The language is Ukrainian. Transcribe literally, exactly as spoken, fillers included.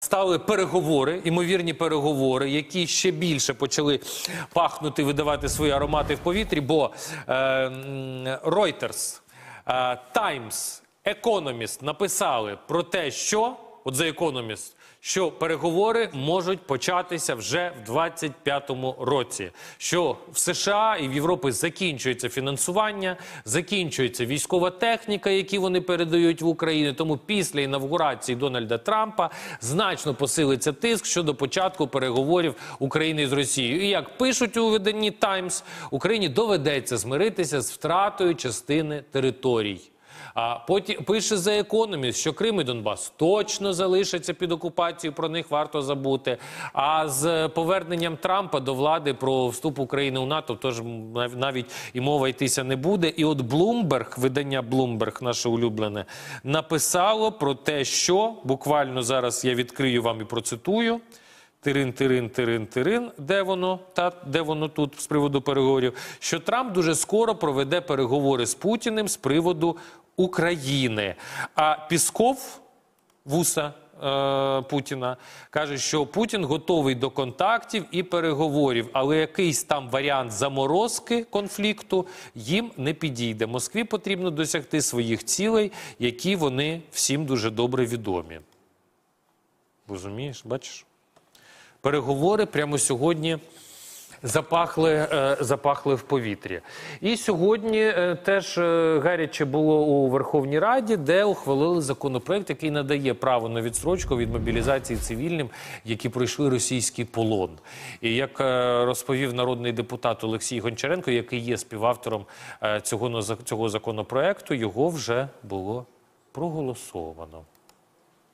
стали переговори, імовірні переговори, які ще більше почали пахнути, видавати свої аромати в повітрі, бо е, Reuters, е, Times, Economist написали про те, що, от за Economist, що переговори можуть початися вже в двадцять п'ятому році. Що в США і в Європі закінчується фінансування, закінчується військова техніка, які вони передають в Україну. Тому після інавгурації Дональда Трампа значно посилиться тиск щодо початку переговорів України з Росією. І як пишуть у виданні Times, Україні доведеться змиритися з втратою частини територій. А потім пише The Economist, що Крим і Донбас точно залишаться під окупацією, про них варто забути. А з поверненням Трампа до влади про вступ України у НАТО тож навіть і мова йтися не буде. І от Bloomberg, видання Bloomberg, наше улюблене, написало про те, що, буквально зараз я відкрию вам і процитую, Тирин, тирин, тирин, тирин, де воно, та, де воно тут з приводу переговорів, що Трамп дуже скоро проведе переговори з Путіним з приводу України. А Пісков, вуса е, Путіна, каже, що Путін готовий до контактів і переговорів, але якийсь там варіант заморозки конфлікту їм не підійде. Москві потрібно досягти своїх цілей, які вони всім дуже добре відомі. Розумієш, бачиш? Переговори прямо сьогодні запахли, е, запахли в повітрі. І сьогодні е, теж е, гаряче було у Верховній Раді, де ухвалили законопроект, який надає право на відстрочку від мобілізації цивільним, які пройшли російський полон. І як е, розповів народний депутат Олексій Гончаренко, який є співавтором е, цього, цього законопроекту, його вже було проголосовано.